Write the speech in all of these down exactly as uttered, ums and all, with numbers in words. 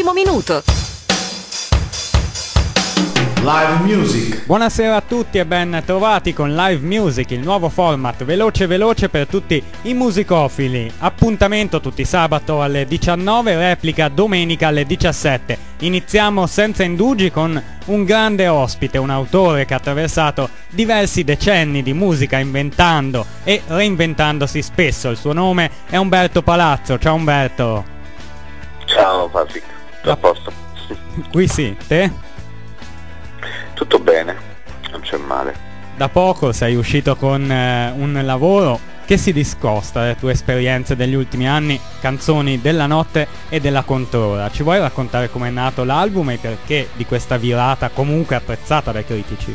all'ultimo minuto. Live Music. Buonasera a tutti e ben trovati con Live Music, il nuovo format veloce veloce per tutti i musicofili. Appuntamento tutti sabato alle diciannove, replica domenica alle diciassette. Iniziamo senza indugi con un grande ospite, un autore che ha attraversato diversi decenni di musica inventando e reinventandosi spesso. Il suo nome è Umberto Palazzo. Ciao Umberto. Ciao Patrick, tutto a posto? Qui sì, te? Tutto bene, non c'è male. Da poco sei uscito con eh, un lavoro che si discosta dalle tue esperienze degli ultimi anni, Canzoni della notte e della controra. Ci vuoi raccontare com'è nato l'album e perché di questa virata comunque apprezzata dai critici?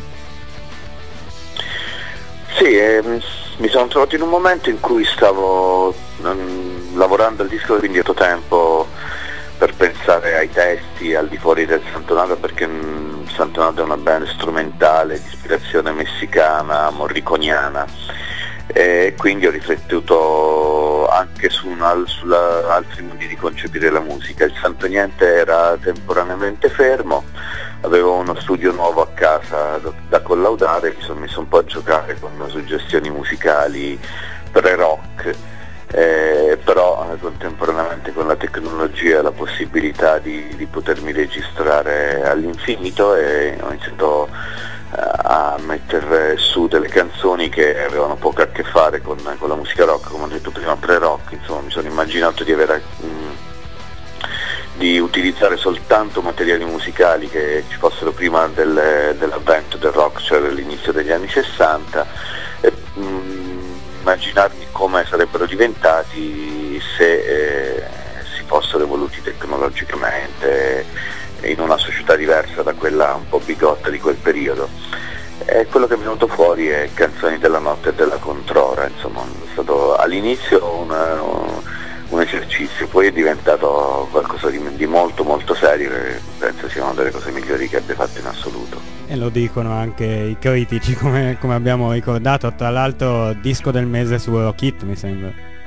Sì, ehm, mi sono trovato in un momento in cui stavo um, lavorando al disco, quindi ho avuto tempo per pensare ai testi al di fuori del Santonato, perché mh, Santonato è una band strumentale di ispirazione messicana, morriconiana, e quindi ho riflettuto anche su, una, su la, altri modi di concepire la musica. Il Santo Niente era temporaneamente fermo, avevo uno studio nuovo a casa da, da collaudare, mi sono messo un po' a giocare con suggestioni musicali pre-rock. Eh, però eh, contemporaneamente con la tecnologia e la possibilità di, di potermi registrare all'infinito, e ho iniziato eh, a mettere su delle canzoni che avevano poco a che fare con, con la musica rock, come ho detto prima, pre-rock. Insomma, mi sono immaginato di avere mh, di utilizzare soltanto materiali musicali che ci fossero prima del, dell'avvento del rock, cioè all'inizio degli anni sessanta, e, mh, immaginarmi come sarebbero diventati se eh, si fossero evoluti tecnologicamente in una società diversa da quella un po' bigotta di quel periodo. E quello che è venuto fuori è Canzoni della notte e della controra. Insomma, è stato all'inizio un, un esercizio, poi è diventato qualcosa di, di molto molto serio, e penso sia una delle cose migliori che abbia fatto in assoluto. E lo dicono anche i critici, come, come abbiamo ricordato. Tra l'altro disco del mese su Rockit, mi sembra.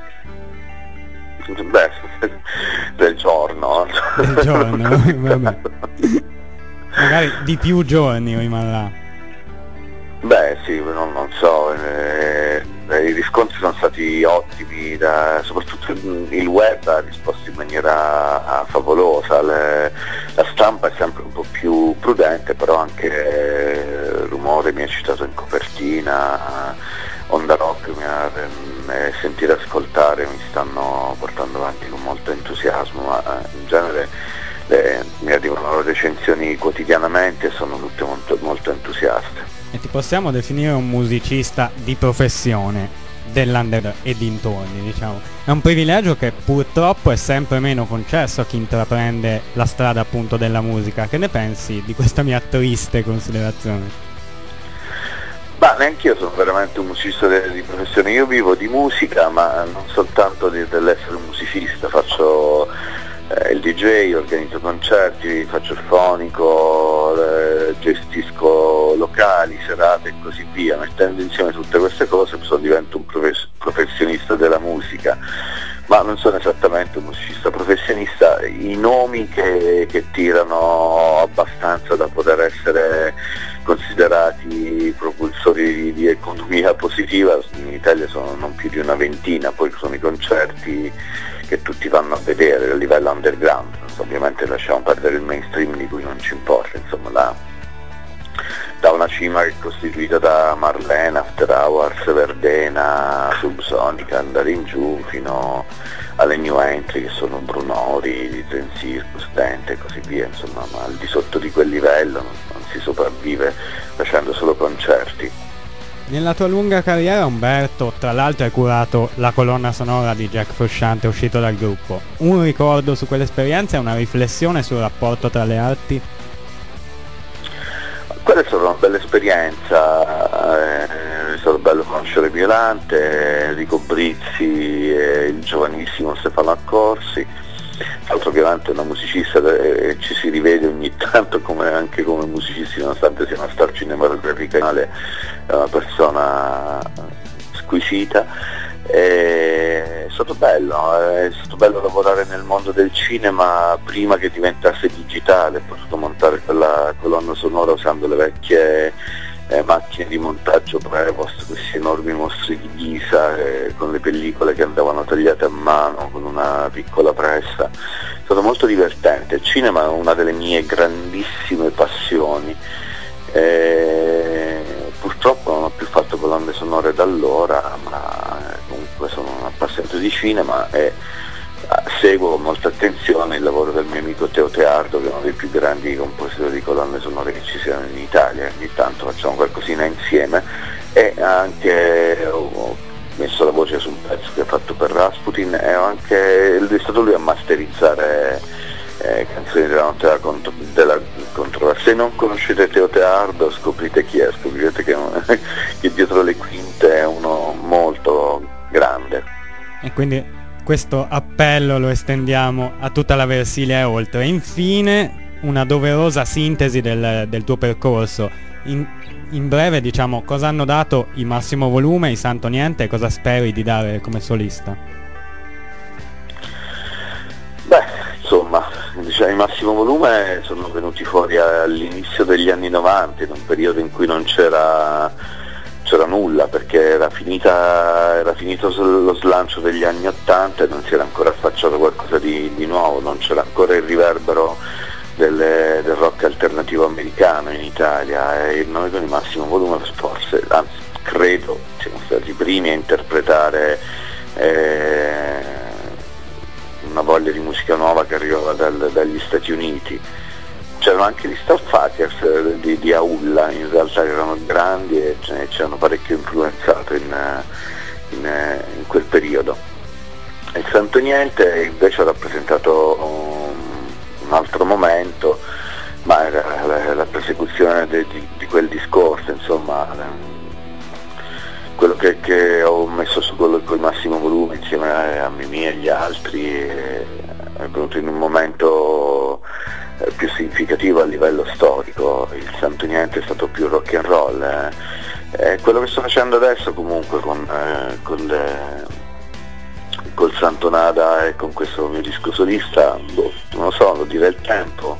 Beh, del giorno. Del giorno, vabbè. Magari di più giorni rimarrà. Beh sì, non, non so, eh, i riscontri sono stati ottimi, da, soprattutto il web ha risposto in maniera ah, favolosa. Le, la stampa è sempre un po' più prudente, però anche eh, Rumore mi ha citato in copertina, Onda Rock mi ha eh, sentire ascoltare, mi stanno portando avanti con molto entusiasmo, ma eh, in genere le, mi arrivano recensioni quotidianamente e sono tutte molto, molto entusiaste. E ti possiamo definire un musicista di professione dell'under e dintorni, diciamo. È un privilegio che purtroppo è sempre meno concesso a chi intraprende la strada appunto della musica. Che ne pensi di questa mia triste considerazione? Ma neanche io sono veramente un musicista de- di professione, io vivo di musica, ma non soltanto di- dell'essere un musicista, faccio eh, il D J, organizzo concerti, faccio il fonico, eh, gestisco locali, serate e così via. Mettendo insieme tutte queste cose sono, divento un profes- professionista della musica, ma non sono esattamente un musicista professionista. I nomi che, che tirano abbastanza da poter essere considerati propulsori di, di economia positiva in Italia sono non più di una ventina, poi sono i concerti che tutti vanno a vedere a livello underground. Ovviamente lasciamo perdere il mainstream di cui non ci importa, insomma, la, da una cima che è costituita da Marlena, After Hours, Verdena, Subsonica, andare in giù fino alle new entry che sono Brunori, Zen Circus, Dente e così via, insomma, ma al di sotto di quel livello non, non si sopravvive facendo solo concerti. Nella tua lunga carriera, Umberto, tra l'altro hai curato la colonna sonora di Jack Frusciante uscito dal gruppo. Un ricordo su quell'esperienza e una riflessione sul rapporto tra le arti? Quella è stata una bella esperienza, è stato bello conoscere Violante, Enrico Brizzi e il giovanissimo Stefano Accorsi. Tra l'altro Violante è una musicista e ci si rivede ogni tanto come, anche come musicisti, nonostante sia una star cinematografica, è una persona squisita. E è stato bello, è stato bello lavorare nel mondo del cinema prima che diventasse digitale. Ho potuto montare quella colonna sonora usando le vecchie eh, macchine di montaggio Prevost, questi enormi mostri di ghisa eh, con le pellicole che andavano tagliate a mano con una piccola pressa. È stato molto divertente. Il cinema è una delle mie grandissime passioni. E purtroppo non ho più fatto colonne sonore da allora, ma comunque sono un appassionato di cinema e seguo con molta attenzione il lavoro del mio amico Teo Teardo, che è uno dei più grandi compositori di colonne sonore che ci siano in Italia. Ogni tanto facciamo qualcosina insieme e anche ho messo la voce su un pezzo che ha fatto per Rasputin e ho anche, è stato lui a masterizzare eh, canzoni della notte della, contro, della controversia. Se non conoscete Teo Teardo, scoprite chi è, scoprirete che, che dietro le quinte è uno molto grande. E quindi questo appello lo estendiamo a tutta la Versilia e oltre. E infine una doverosa sintesi del, del tuo percorso. In, in breve, diciamo, cosa hanno dato i Massimo Volume, i Santo Niente, e cosa speri di dare come solista? Beh, insomma, diciamo, i Massimo Volume sono venuti fuori all'inizio degli anni novanta, in un periodo in cui non c'era c'era nulla, perché era finita era finito lo slancio degli anni ottanta e non si era ancora affacciato qualcosa di, di nuovo, non c'era ancora il riverbero delle, del rock alternativo americano in Italia, e noi con i Massimo Volume forse, anzi credo, siamo stati i primi a interpretare eh, una voglia di musica nuova che arrivava dal, dagli Stati Uniti. C'erano anche gli Starfuckers di, di Aulla, in realtà erano grandi e ci hanno parecchio influenzato in, in, in quel periodo. Il Santo Niente invece ha rappresentato un, un altro momento, ma era la, la persecuzione di, di, di quel discorso, insomma, quello che, che ho messo su quello con il Massimo Volume insieme a, a Mimì e agli altri è, è venuto in un momento più significativo a livello storico. Il Santo Niente è stato più rock and roll, eh. Eh, quello che sto facendo adesso comunque con, eh, con le, col Santo Nada e con questo mio disco solista, boh, non lo so, lo dirà il tempo,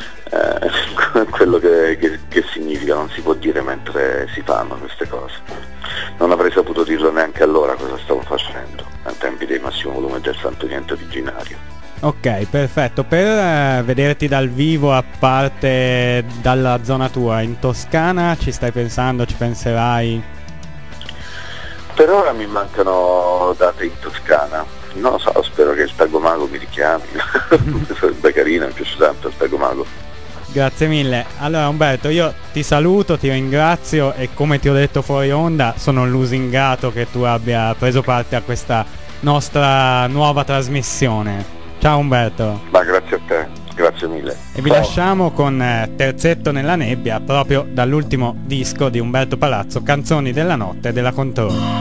eh, quello che, che, che significa non si può dire mentre si fanno queste cose. Non avrei saputo dirlo neanche allora cosa stavo facendo ai tempi dei Massimo Volume del Santo Niente originario. Ok, perfetto. Per eh, vederti dal vivo, a parte dalla zona tua, in Toscana ci stai pensando, ci penserai? Per ora mi mancano date in Toscana, non lo so, spero che il Tagomago mi richiami. Sarebbe carino, mi piace tanto il Tagomago. Grazie mille. Allora Umberto, io ti saluto, ti ringrazio e come ti ho detto fuori onda sono lusingato che tu abbia preso parte a questa nostra nuova trasmissione. Ciao Umberto. Ma grazie a te, grazie mille. E vi Ciao. lasciamo con eh, Terzetto nella nebbia, proprio dall'ultimo disco di Umberto Palazzo, Canzoni della notte della Controllo.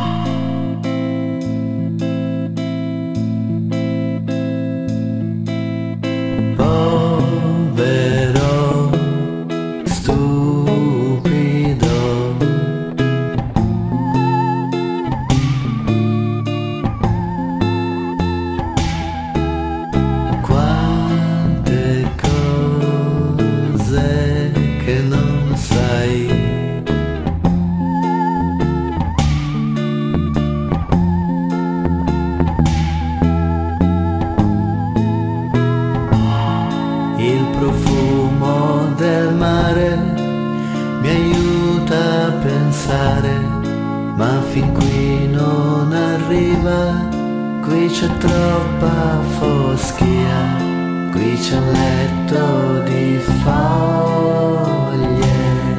Ma fin qui non arriva, qui c'è troppa foschia, qui c'è un letto di foglie,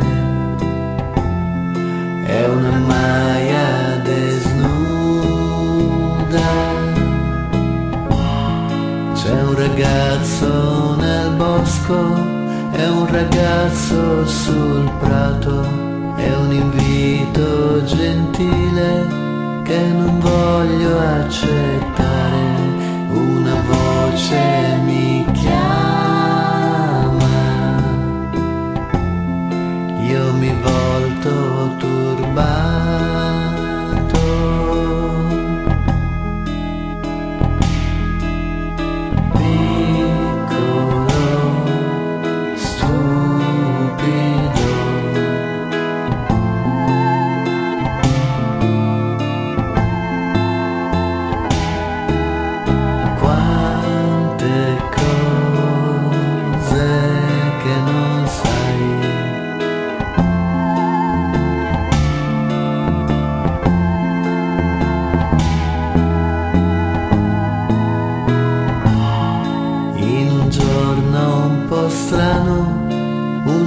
è una maia desnuda, c'è un ragazzo nel bosco, è un ragazzo sul prato. È un invito gentile che non voglio accettare, una voce mi chiama, io mi volto turbato,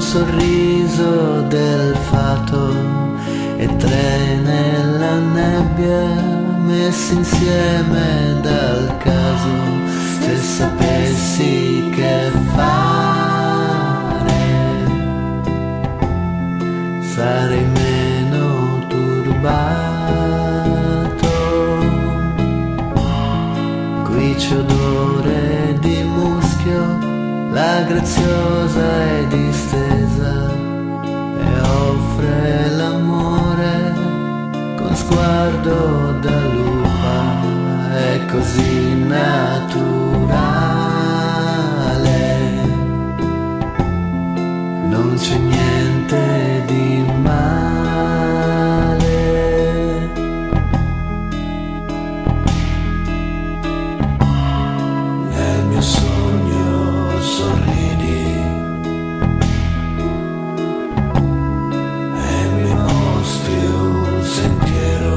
sorriso del fato e tre nella nebbia messi insieme dal caso, se sapessi che fare sarei meno turbato. Qui c'è odore di muschio, la graziosa è distesa e offre l'amore con sguardo da lupa, è così naturale, non c'è niente di male. Nel mio sogno sorridi e mi mostri un sentiero,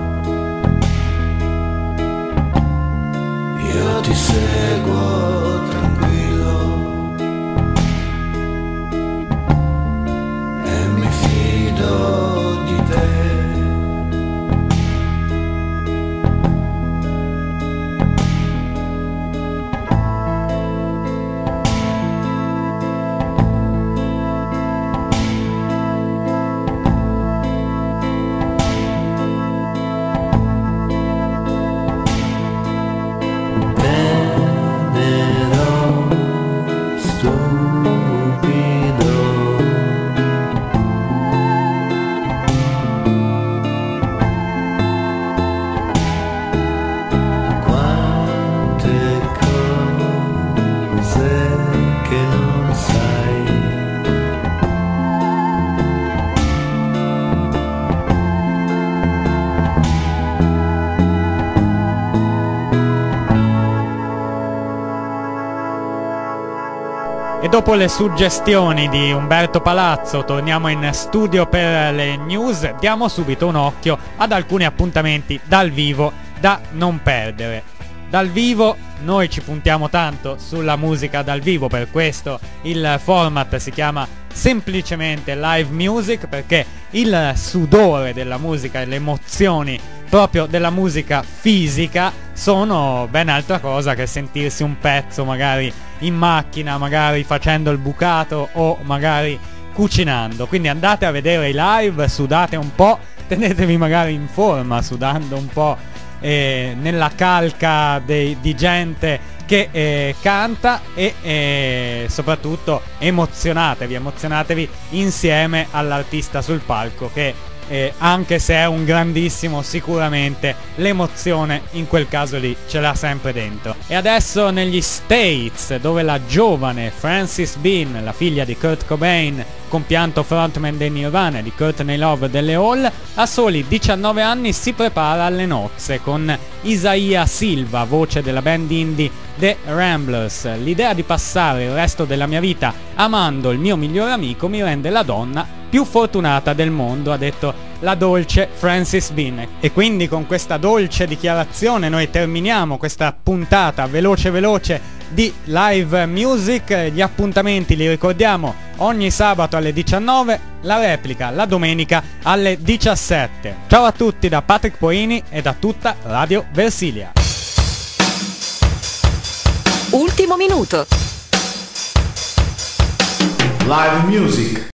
io ti seguo tranquillo e mi fido di te. E dopo le suggestioni di Umberto Palazzo torniamo in studio per le news. Diamo subito un occhio ad alcuni appuntamenti dal vivo da non perdere. Dal vivo noi ci puntiamo tanto sulla musica dal vivo, per questo il format si chiama semplicemente live music, perché il sudore della musica e le emozioni proprio della musica fisica sono ben altra cosa che sentirsi un pezzo magari in macchina, magari facendo il bucato o magari cucinando. Quindi andate a vedere i live, sudate un po', tenetevi magari in forma sudando un po' eh, nella calca dei, di gente che eh, canta e eh, soprattutto emozionatevi, emozionatevi insieme all'artista sul palco che eh, anche se è un grandissimo, sicuramente l'emozione in quel caso lì ce l'ha sempre dentro. E adesso negli States, dove la giovane Frances Bean, la figlia di Kurt Cobain, compianto frontman dei Nirvana, di Courtney Love delle Hall, a soli diciannove anni si prepara alle nozze con Isaiah Silva, voce della band indie The Ramblers. L'idea di passare il resto della mia vita amando il mio migliore amico mi rende la donna più fortunata del mondo, ha detto la dolce Frances Bean. E quindi con questa dolce dichiarazione noi terminiamo questa puntata veloce veloce di live music. Gli appuntamenti li ricordiamo: ogni sabato alle diciannove, la replica la domenica alle diciassette. Ciao a tutti da Patrick Poini e da tutta Radio Versilia. Ultimo minuto. Live music.